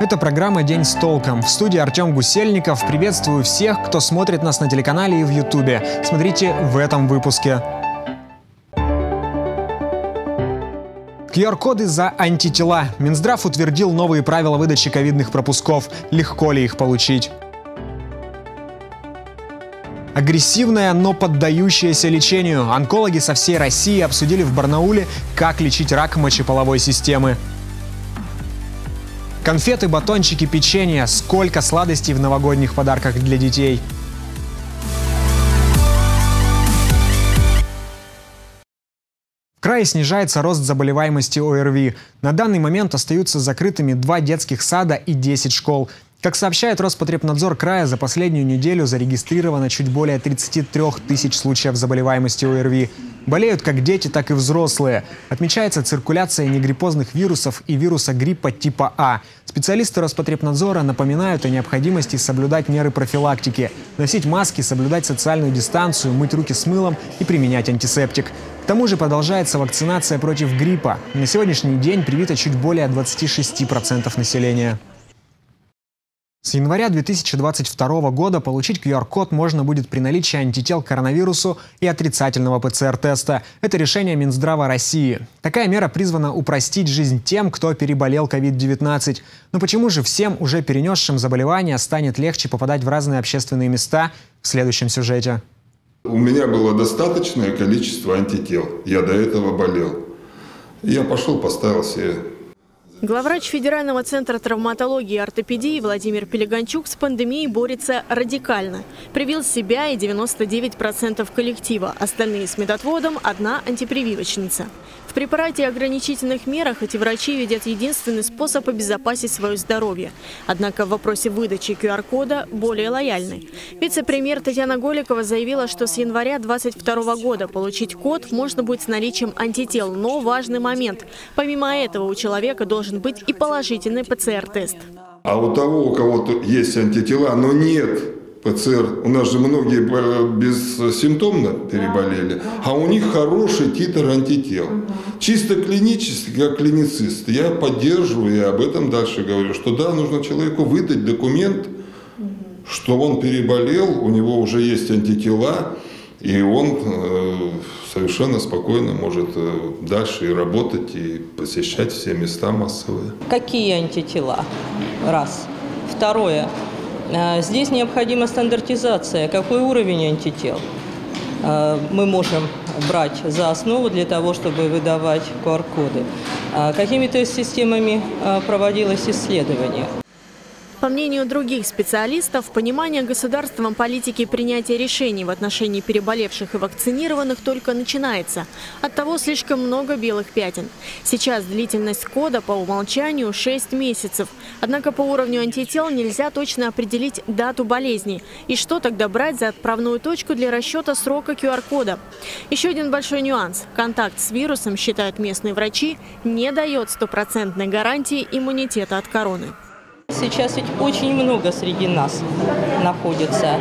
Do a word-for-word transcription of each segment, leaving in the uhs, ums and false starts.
Это программа «День с толком». В студии Артем Гусельников. Приветствую всех, кто смотрит нас на телеканале и в Ютубе. Смотрите в этом выпуске. ку ар коды за антитела. Минздрав утвердил новые правила выдачи ковидных пропусков. Легко ли их получить? Агрессивная, но поддающаяся лечению. Онкологи со всей России обсудили в Барнауле, как лечить рак мочеполовой системы. Конфеты, батончики, печенье. Сколько сладостей в новогодних подарках для детей. В крае снижается рост заболеваемости о эр ви. На данный момент остаются закрытыми два детских сада и десять школ. Как сообщает Роспотребнадзор края, за последнюю неделю зарегистрировано чуть более тридцати трёх тысяч случаев заболеваемости о эр ви. Болеют как дети, так и взрослые. Отмечается циркуляция негриппозных вирусов и вируса гриппа типа А. Специалисты Роспотребнадзора напоминают о необходимости соблюдать меры профилактики, носить маски, соблюдать социальную дистанцию, мыть руки с мылом и применять антисептик. К тому же продолжается вакцинация против гриппа. На сегодняшний день привито чуть более двадцати шести процентов населения. С января две тысячи двадцать второго года получить ку ар код можно будет при наличии антител к коронавирусу и отрицательного пэ цэ эр теста. Это решение Минздрава России. Такая мера призвана упростить жизнь тем, кто переболел ковид девятнадцать. Но почему же всем уже перенесшим заболевание станет легче попадать в разные общественные места? В следующем сюжете. У меня было достаточное количество антител. Я до этого болел. Я пошел, поставил себе. Главврач Федерального центра травматологии и ортопедии Владимир Пелеганчук с пандемией борется радикально. Привил себя и девяносто девять процентов коллектива. Остальные с медотводом, одна антипрививочница. В препарате и ограничительных мерах эти врачи видят единственный способ обезопасить свое здоровье. Однако в вопросе выдачи ку ар кода более лояльны. Вице-премьер Татьяна Голикова заявила, что с января две тысячи двадцать второго года получить код можно будет с наличием антител. Но важный момент. Помимо этого у человека должен быть и положительный пэ цэ эр тест. А у того, у кого-то есть антитела, но нет пэ цэ эр, у нас же многие бессимптомно переболели, а у них хороший титр антител. Чисто клинически, как клиницист, я поддерживаю и об этом дальше говорю, что да, нужно человеку выдать документ, что он переболел, у него уже есть антитела, и он э, совершенно спокойно может э, дальше и работать, и посещать все места массовые. Какие антитела? Раз. Второе. Э, здесь необходима стандартизация. Какой уровень антител э, мы можем брать за основу для того, чтобы выдавать ку ар коды? Э, какими тест-системами э, проводилось исследование? По мнению других специалистов, понимание государством политики принятия решений в отношении переболевших и вакцинированных только начинается. Оттого слишком много белых пятен. Сейчас длительность кода по умолчанию шесть месяцев. Однако по уровню антител нельзя точно определить дату болезни. И что тогда брать за отправную точку для расчета срока ку ар кода? Еще один большой нюанс. Контакт с вирусом, считают местные врачи, не дает стопроцентной гарантии иммунитета от короны. Сейчас ведь очень много среди нас находится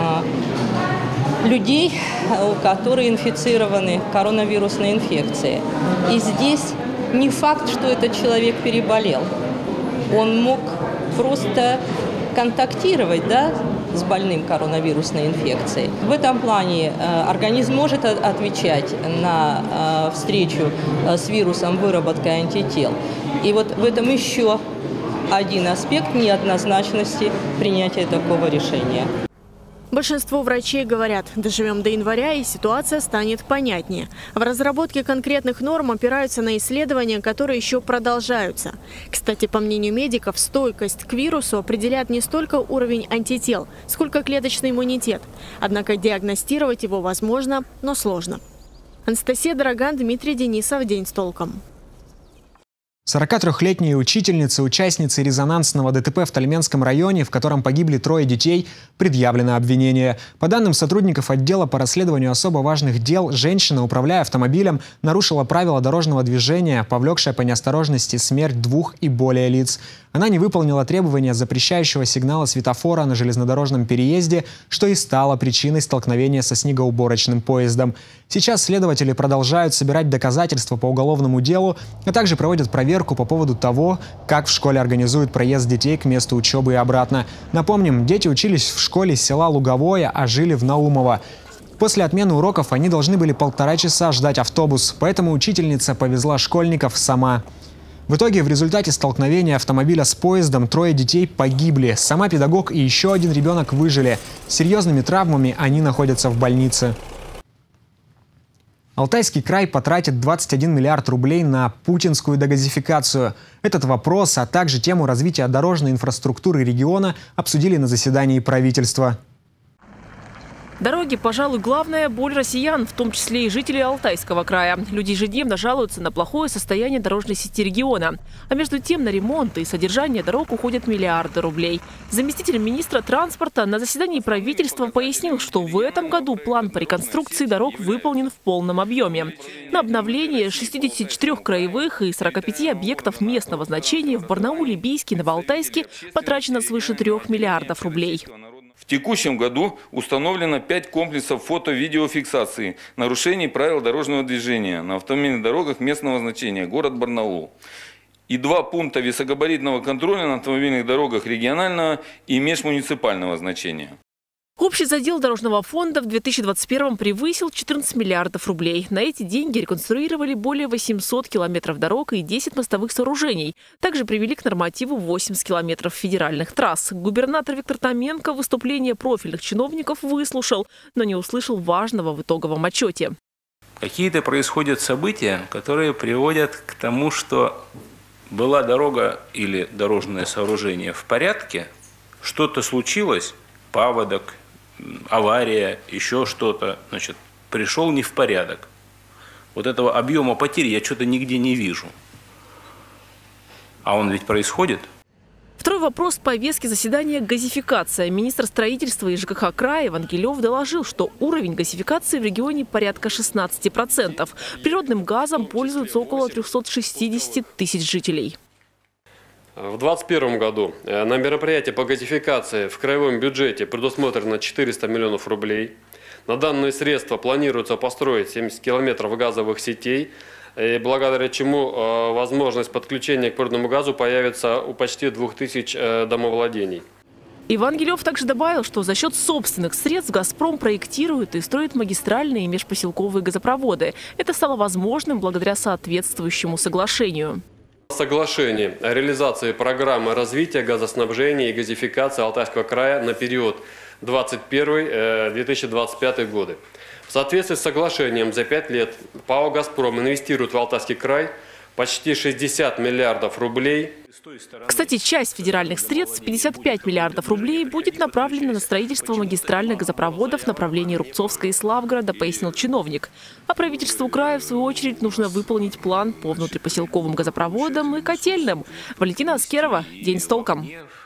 э, людей, которые инфицированы коронавирусной инфекцией. И здесь не факт, что этот человек переболел. Он мог просто контактировать, да, с больным коронавирусной инфекцией. В этом плане э, организм может отвечать на э, встречу э, с вирусом выработкой антител. И вот в этом еще один аспект неоднозначности принятия такого решения. Большинство врачей говорят, доживем до января, и ситуация станет понятнее. В разработке конкретных норм опираются на исследования, которые еще продолжаются. Кстати, по мнению медиков, стойкость к вирусу определяет не столько уровень антител, сколько клеточный иммунитет. Однако диагностировать его возможно, но сложно. Анастасия Дороган, Дмитрий Денисов. День с толком. сорокатрёхлетняя учительница, участница резонансного дэ тэ пэ в Тальменском районе, в котором погибли трое детей, предъявлено обвинение. По данным сотрудников отдела по расследованию особо важных дел, женщина, управляя автомобилем, нарушила правила дорожного движения, повлекшая по неосторожности смерть двух и более лиц. Она не выполнила требования запрещающего сигнала светофора на железнодорожном переезде, что и стало причиной столкновения со снегоуборочным поездом. Сейчас следователи продолжают собирать доказательства по уголовному делу, а также проводят проверку по поводу того, как в школе организуют проезд детей к месту учебы и обратно. Напомним, дети учились в школе села Луговое, а жили в Наумово. После отмены уроков они должны были полтора часа ждать автобус, поэтому учительница повезла школьников сама. В итоге в результате столкновения автомобиля с поездом трое детей погибли. Сама педагог и еще один ребенок выжили. С серьезными травмами они находятся в больнице. Алтайский край потратит двадцать один миллиард рублей на путинскую дегазификацию. Этот вопрос, а также тему развития дорожной инфраструктуры региона обсудили на заседании правительства. Дороги, пожалуй, главная боль россиян, в том числе и жителей Алтайского края. Люди ежедневно жалуются на плохое состояние дорожной сети региона. А между тем на ремонт и содержание дорог уходят миллиарды рублей. Заместитель министра транспорта на заседании правительства пояснил, что в этом году план по реконструкции дорог выполнен в полном объеме. На обновление шестидесяти четырёх краевых и сорока пяти объектов местного значения в Барнауле, Бийске, Новоалтайске потрачено свыше трех миллиардов рублей. В текущем году установлено пять комплексов фото-видеофиксации нарушений правил дорожного движения на автомобильных дорогах местного значения, город Барнаул. И два пункта весогабаритного контроля на автомобильных дорогах регионального и межмуниципального значения. Общий задел дорожного фонда в две тысячи двадцать первом превысил четырнадцать миллиардов рублей. На эти деньги реконструировали более восьмисот километров дорог и десять мостовых сооружений. Также привели к нормативу восемьдесят километров федеральных трасс. Губернатор Виктор Томенко выступление профильных чиновников выслушал, но не услышал важного в итоговом отчете. Какие-то происходят события, которые приводят к тому, что была дорога или дорожное сооружение в порядке, что-то случилось, паводок, авария, еще что-то, значит, пришел не в порядок. Вот этого объема потерь я что-то нигде не вижу. А он ведь происходит. Второй вопрос в повестке заседания – газификация. Министр строительства и ЖКХ края Иван Гилев доложил, что уровень газификации в регионе порядка шестнадцати процентов. Природным газом пользуются около трёхсот шестидесяти тысяч жителей. В две тысячи двадцать первом году на мероприятие по газификации в краевом бюджете предусмотрено четыреста миллионов рублей. На данные средства планируется построить семьдесят километров газовых сетей, и благодаря чему возможность подключения к природному газу появится у почти двух тысяч домовладений. Иван Гилев также добавил, что за счет собственных средств «Газпром» проектирует и строит магистральные и межпоселковые газопроводы. Это стало возможным благодаря соответствующему соглашению. Соглашение о реализации программы развития газоснабжения и газификации Алтайского края на период двадцать первый — две тысячи двадцать пятый годы. В соответствии с соглашением за пять лет ПАО «Газпром» инвестирует в Алтайский край почти шестьдесят миллиардов рублей. Кстати, часть федеральных средств, пятьдесят пять миллиардов рублей, будет направлена на строительство магистральных газопроводов в направлении Рубцовска и Славгорода, пояснил чиновник. А правительству края, в свою очередь, нужно выполнить план по внутрипоселковым газопроводам и котельным. Валентина Аскерова. День с толком.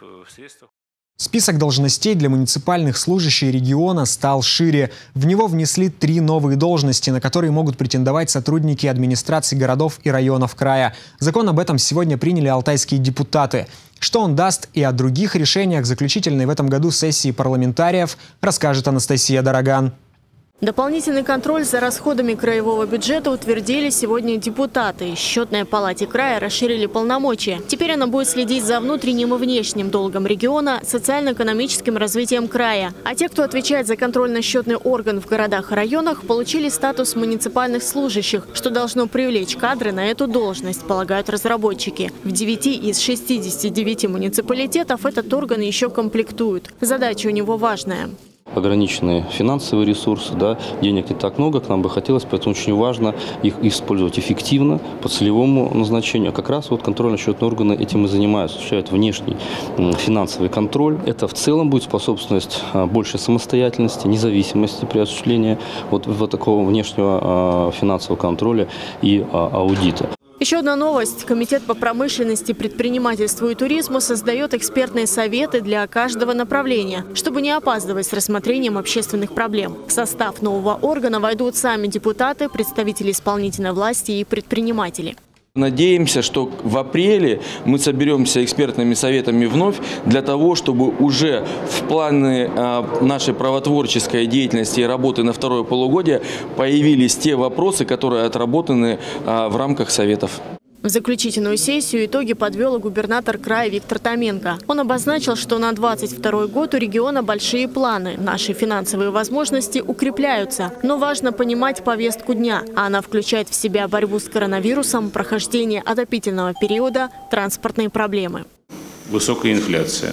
Список должностей для муниципальных служащих региона стал шире. В него внесли три новые должности, на которые могут претендовать сотрудники администраций городов и районов края. Закон об этом сегодня приняли алтайские депутаты. Что он даст и о других решениях заключительной в этом году сессии парламентариев, расскажет Анастасия Дороган. Дополнительный контроль за расходами краевого бюджета утвердили сегодня депутаты. В Счетной палате края расширили полномочия. Теперь она будет следить за внутренним и внешним долгом региона, социально-экономическим развитием края. А те, кто отвечает за контрольно-счетный орган в городах и районах, получили статус муниципальных служащих, что должно привлечь кадры на эту должность, полагают разработчики. В девяти из шестидесяти девяти муниципалитетов этот орган еще комплектуют. Задача у него важная. Ограниченные финансовые ресурсы, да, денег не так много, к нам бы хотелось, поэтому очень важно их использовать эффективно, по целевому назначению. Как раз вот контрольно-счетные органы этим и занимаются, осуществляют внешний финансовый контроль. Это в целом будет способствовать большей самостоятельности, независимости при осуществлении вот, вот такого внешнего финансового контроля и аудита. Еще одна новость. Комитет по промышленности, предпринимательству и туризму создает экспертные советы для каждого направления, чтобы не опаздывать с рассмотрением общественных проблем. В состав нового органа войдут сами депутаты, представители исполнительной власти и предприниматели. Надеемся, что в апреле мы соберемся экспертными советами вновь для того, чтобы уже в плане нашей правотворческой деятельности и работы на второе полугодие появились те вопросы, которые отработаны в рамках советов. В заключительную сессию итоги подвел и губернатор края Виктор Томенко. Он обозначил, что на двадцать второй год у региона большие планы. Наши финансовые возможности укрепляются. Но важно понимать повестку дня. А она включает в себя борьбу с коронавирусом, прохождение отопительного периода, транспортные проблемы. Высокая инфляция.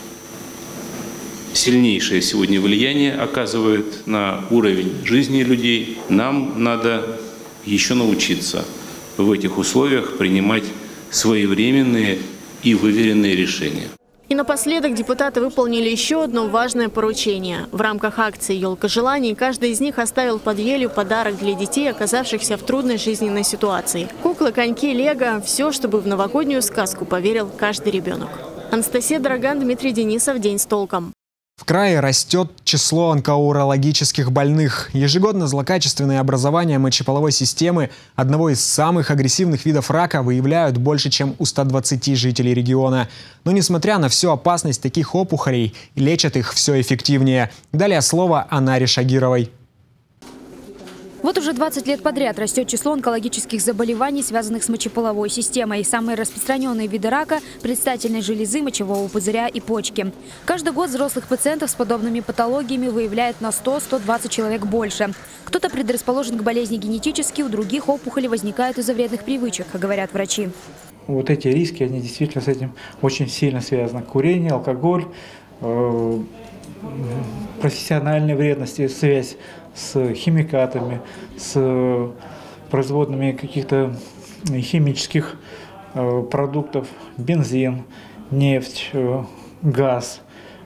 Сильнейшее сегодня влияние оказывает на уровень жизни людей. Нам надо еще научиться в этих условиях принимать своевременные и выверенные решения. И напоследок депутаты выполнили еще одно важное поручение. В рамках акции «Елка желаний» каждый из них оставил под елью подарок для детей, оказавшихся в трудной жизненной ситуации. Куклы, коньки, лего – все, чтобы в новогоднюю сказку поверил каждый ребенок. Анастасия Драган, Дмитрий Денисов. День с толком. В крае растет число онкоурологических больных. Ежегодно злокачественные образования мочеполовой системы, одного из самых агрессивных видов рака, выявляют больше, чем у ста двадцати жителей региона. Но несмотря на всю опасность таких опухолей, лечат их все эффективнее. Далее слово Анаре Шагировой. Вот уже двадцать лет подряд растет число онкологических заболеваний, связанных с мочеполовой системой. Самые распространенные виды рака – предстательной железы, мочевого пузыря и почки. Каждый год взрослых пациентов с подобными патологиями выявляют на сто — сто двадцать человек больше. Кто-то предрасположен к болезни генетически, у других опухоли возникают из-за вредных привычек, говорят врачи. Вот эти риски, они действительно с этим очень сильно связаны. Курение, алкоголь, э, профессиональная вредность, связь с химикатами, с производными каких-то химических продуктов, бензин, нефть, газ.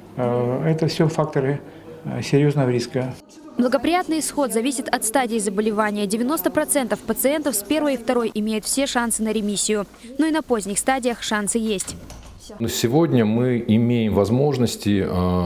Это все факторы серьезного риска. Благоприятный исход зависит от стадии заболевания. девяносто процентов пациентов с первой и второй имеют все шансы на ремиссию. Но и на поздних стадиях шансы есть. Сегодня мы имеем возможности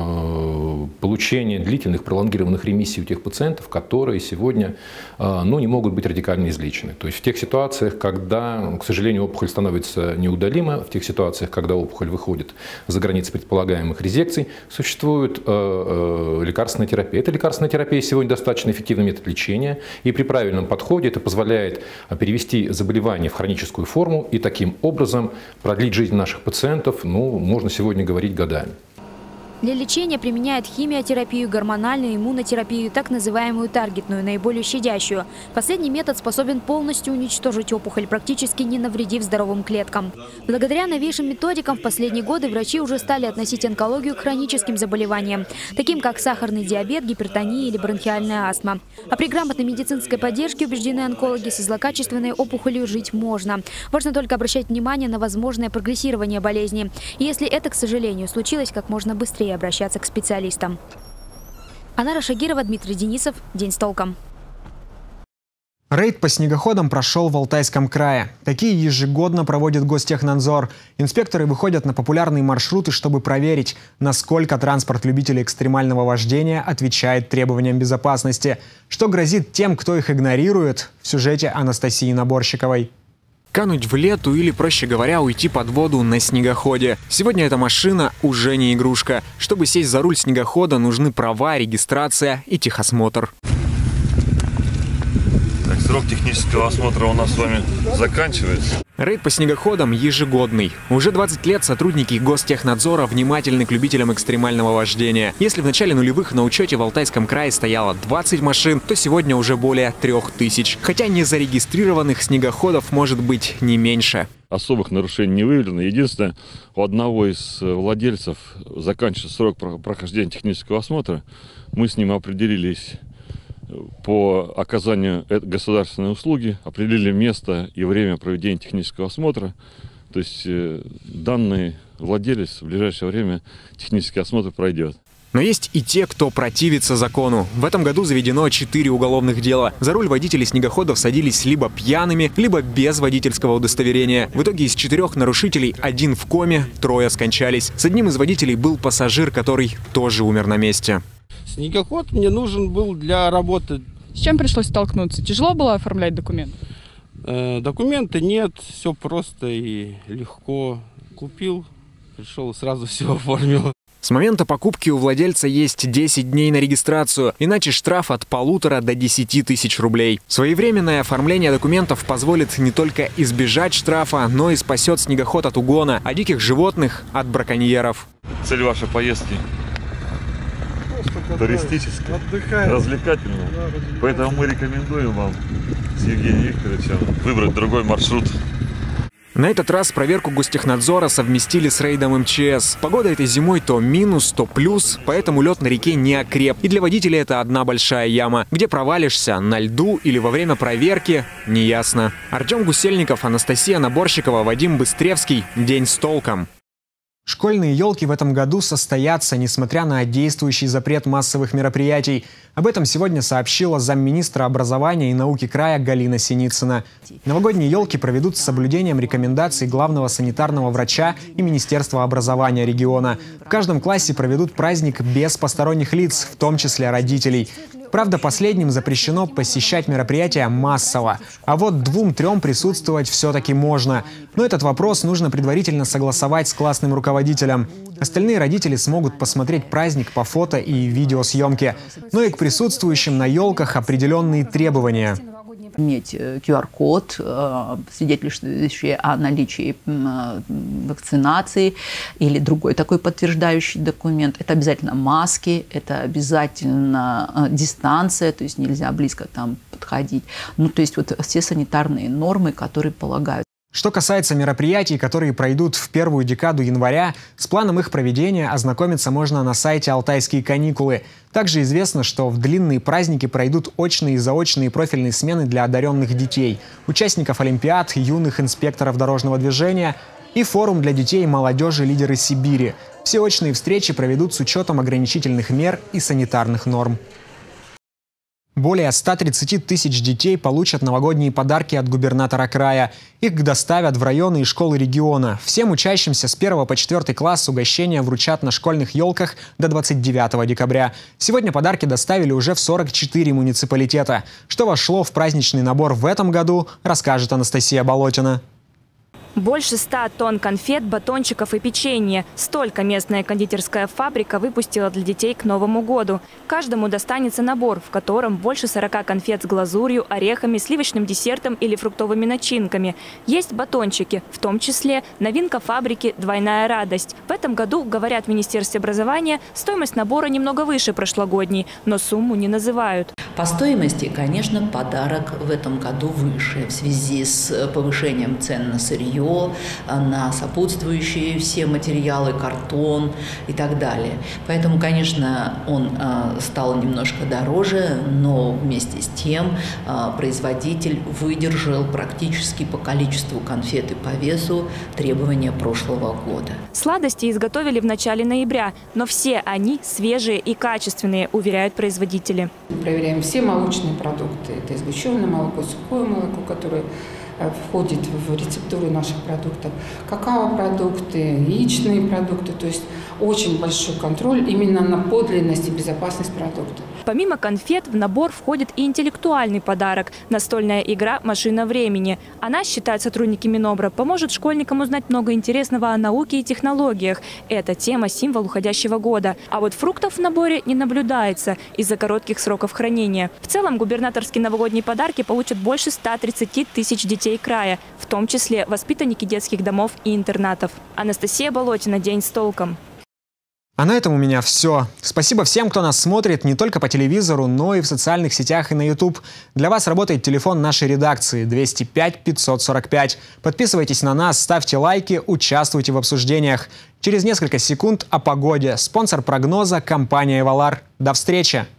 э, получения длительных пролонгированных ремиссий у тех пациентов, которые сегодня э, ну, не могут быть радикально излечены. То есть в тех ситуациях, когда, к сожалению, опухоль становится неудалима, в тех ситуациях, когда опухоль выходит за границы предполагаемых резекций, существует э, э, лекарственная терапия. Эта лекарственная терапия сегодня достаточно эффективный метод лечения, и при правильном подходе это позволяет перевести заболевание в хроническую форму и таким образом продлить жизнь наших пациентов, ну, можно сегодня говорить, годами. Для лечения применяют химиотерапию, гормональную, иммунотерапию, так называемую таргетную, наиболее щадящую. Последний метод способен полностью уничтожить опухоль, практически не навредив здоровым клеткам. Благодаря новейшим методикам в последние годы врачи уже стали относить онкологию к хроническим заболеваниям, таким как сахарный диабет, гипертония или бронхиальная астма. А при грамотной медицинской поддержке, убеждены онкологи, со злокачественной опухолью жить можно. Важно только обращать внимание на возможное прогрессирование болезни. И если это, к сожалению, случилось, как можно быстрее обращаться к специалистам. Анара Шагирова, Дмитрий Денисов. День с толком. Рейд по снегоходам прошел в Алтайском крае. Такие ежегодно проводит Гостехнадзор. Инспекторы выходят на популярные маршруты, чтобы проверить, насколько транспорт любителей экстремального вождения отвечает требованиям безопасности. Что грозит тем, кто их игнорирует, в сюжете Анастасии Наборщиковой. Кануть в лету или, проще говоря, уйти под воду на снегоходе. Сегодня эта машина уже не игрушка. Чтобы сесть за руль снегохода, нужны права, регистрация и техосмотр. Так, срок технического осмотра у нас с вами заканчивается. Рейд по снегоходам ежегодный. Уже двадцать лет сотрудники Гостехнадзора внимательны к любителям экстремального вождения. Если в начале нулевых на учете в Алтайском крае стояло двадцать машин, то сегодня уже более трех тысяч. Хотя незарегистрированных снегоходов может быть не меньше. Особых нарушений не выявлено. Единственное, у одного из владельцев заканчивается срок прохождения технического осмотра. Мы с ним определились по оказанию государственной услуги, определили место и время проведения технического осмотра. То есть данный владелец в ближайшее время технический осмотр пройдет. Но есть и те, кто противится закону. В этом году заведено четыре уголовных дела. За руль водители снегоходов садились либо пьяными, либо без водительского удостоверения. В итоге из четырех нарушителей один в коме, трое скончались. С одним из водителей был пассажир, который тоже умер на месте. Снегоход мне нужен был для работы. С чем пришлось столкнуться? Тяжело было оформлять документы? Э, документы нет, все просто и легко. Купил, пришел и сразу все оформил. С момента покупки у владельца есть десять дней на регистрацию, иначе штраф от полутора до десяти тысяч рублей. Своевременное оформление документов позволит не только избежать штрафа, но и спасет снегоход от угона, а диких животных от браконьеров. Цель вашей поездки туристическая, развлекательная. Поэтому мы рекомендуем вам с Евгением Викторовичем выбрать другой маршрут. На этот раз проверку Гостехнадзора совместили с рейдом эм че эс. Погода этой зимой то минус, то плюс, поэтому лед на реке не окреп. И для водителей это одна большая яма. Где провалишься, на льду или во время проверки, неясно. Артем Гусельников, Анастасия Наборщикова, Вадим Быстревский. День с толком. Школьные елки в этом году состоятся, несмотря на действующий запрет массовых мероприятий. Об этом сегодня сообщила замминистра образования и науки края Галина Синицына. Новогодние елки проведут с соблюдением рекомендаций главного санитарного врача и Министерства образования региона. В каждом классе проведут праздник без посторонних лиц, в том числе родителей. Правда, последним запрещено посещать мероприятия массово. А вот двум-трем присутствовать все-таки можно. Но этот вопрос нужно предварительно согласовать с классным руководителем. Остальные родители смогут посмотреть праздник по фото и видеосъемке. Но и к присутствующим на елках определенные требования. Иметь ку ар код, свидетельствующий о наличии вакцинации или другой такой подтверждающий документ. Это обязательно маски, это обязательно дистанция, то есть нельзя близко там подходить. Ну, то есть вот все санитарные нормы, которые полагают. Что касается мероприятий, которые пройдут в первую декаду января, с планом их проведения ознакомиться можно на сайте «Алтайские каникулы». Также известно, что в длинные праздники пройдут очные и заочные профильные смены для одаренных детей, участников олимпиад, юных инспекторов дорожного движения и форум для детей и молодежи «Лидеры Сибири». Все очные встречи проведут с учетом ограничительных мер и санитарных норм. Более ста тридцати тысяч детей получат новогодние подарки от губернатора края. Их доставят в районы и школы региона. Всем учащимся с первого по четвёртый класс угощения вручат на школьных елках до двадцать девятого декабря. Сегодня подарки доставили уже в сорок четыре муниципалитета. Что вошло в праздничный набор в этом году, расскажет Анастасия Болотина. Больше ста тонн конфет, батончиков и печенья. Столько местная кондитерская фабрика выпустила для детей к Новому году. Каждому достанется набор, в котором больше сорока конфет с глазурью, орехами, сливочным десертом или фруктовыми начинками. Есть батончики, в том числе новинка фабрики «Двойная радость». В этом году, говорят в Министерстве образования, стоимость набора немного выше прошлогодней, но сумму не называют. По стоимости, конечно, подарок в этом году выше в связи с повышением цен на сырье, на сопутствующие все материалы, картон и так далее. Поэтому, конечно, он стал немножко дороже, но вместе с тем производитель выдержал практически по количеству конфет и по весу требования прошлого года. Сладости изготовили в начале ноября, но все они свежие и качественные, уверяют производители. Мы проверяем все молочные продукты. Это сгущенное молоко, сухое молоко, которое входит в рецептуру наших продуктов, какао-продукты, яичные продукты, то есть очень большой контроль именно на подлинность и безопасность продукта. Помимо конфет в набор входит и интеллектуальный подарок – настольная игра «Машина времени». Она, считают сотрудники Минобра, поможет школьникам узнать много интересного о науке и технологиях. Это тема – символ уходящего года. А вот фруктов в наборе не наблюдается из-за коротких сроков хранения. В целом губернаторские новогодние подарки получат больше ста тридцати тысяч детей края, в том числе воспитанники детских домов и интернатов. Анастасия Болотина, «День с толком». А на этом у меня все. Спасибо всем, кто нас смотрит не только по телевизору, но и в социальных сетях и на YouTube. Для вас работает телефон нашей редакции двести пять пятьсот сорок пять. Подписывайтесь на нас, ставьте лайки, участвуйте в обсуждениях. Через несколько секунд о погоде. Спонсор прогноза – компания «Эвалар». До встречи!